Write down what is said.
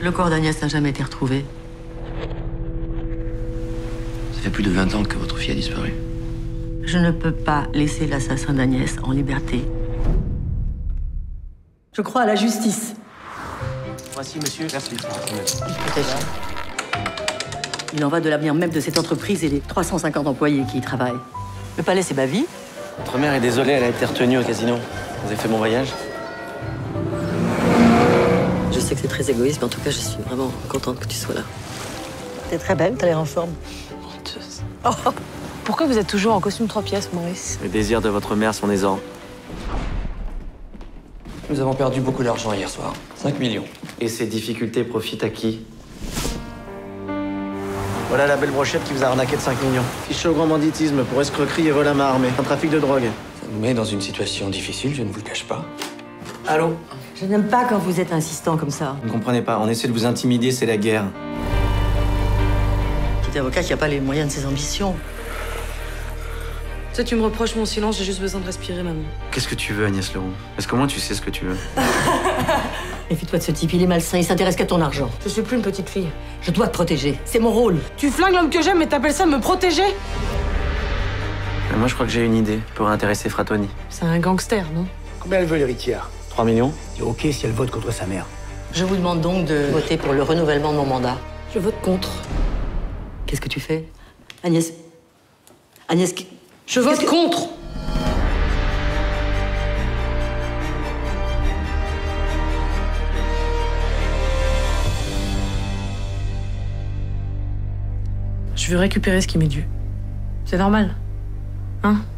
Le corps d'Agnès n'a jamais été retrouvé. Ça fait plus de 20 ans que votre fille a disparu. Je ne peux pas laisser l'assassin d'Agnès en liberté. Je crois à la justice. Voici, monsieur. Merci. Il protège. Il en va de l'avenir même de cette entreprise et des 350 employés qui y travaillent. Le palais, c'est ma vie. Votre mère est désolée, elle a été retenue au casino. Vous avez fait mon voyage? Je sais que c'est très égoïste, mais en tout cas, je suis vraiment contente que tu sois là. T'es très belle, t'as l'air en forme. Menteuse. Oh. Pourquoi vous êtes toujours en costume 3 pièces, Maurice? Les désirs de votre mère sont naissants. Nous avons perdu beaucoup d'argent hier soir. 5 millions. Et ces difficultés profitent à qui? Voilà la belle brochette qui vous a arnaqué de 5 millions. Fiché au grand banditisme pour escroquerie et vol à main armée. Un trafic de drogue. Ça nous met dans une situation difficile, je ne vous le cache pas. Allô? Je n'aime pas quand vous êtes insistant comme ça. Vous ne comprenez pas, on essaie de vous intimider, c'est la guerre. Qui est avocat qui n'a pas les moyens de ses ambitions. Tu sais, tu me reproches mon silence, j'ai juste besoin de respirer maintenant. Qu'est-ce que tu veux, Agnès Leroux? Est-ce que moi, tu sais ce que tu veux? Méfie-toi de ce type, il est malsain, il s'intéresse qu'à ton argent. Je suis plus une petite fille. Je dois te protéger, c'est mon rôle. Tu flingues l'homme que j'aime, mais t'appelles ça me protéger? Moi, je crois que j'ai une idée pour intéresser Fratoni. C'est un gangster, non? Combien elle veut, l'héritière? 3 millions? C'est OK si elle vote contre sa mère. Je vous demande donc de voter pour le renouvellement de mon mandat. Je vote contre. Qu'est-ce que tu fais? Agnès... Agnès... Je vote contre! Je veux récupérer ce qui m'est dû. C'est normal. Hein?